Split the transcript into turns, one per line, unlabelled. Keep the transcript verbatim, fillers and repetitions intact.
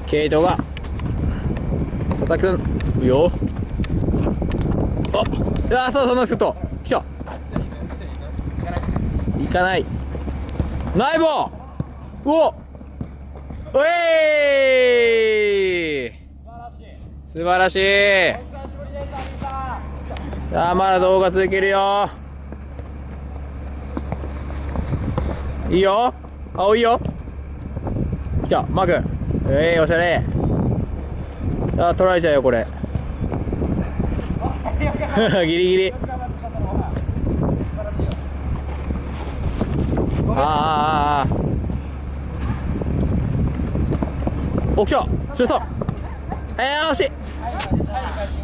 ケイトが佐々木くんいいよ。あっ、あ、そうそう、ナイスシュート来た。行かない。ナイボー、うおっ、おえー、素晴らしい。さあまだ動画続けるよ。いいよ、青いいよ。来たマー君、えー、おしゃれ。あ、取られちゃうよこれギリギリ。ああ、お、来たシュート。えー、惜しい。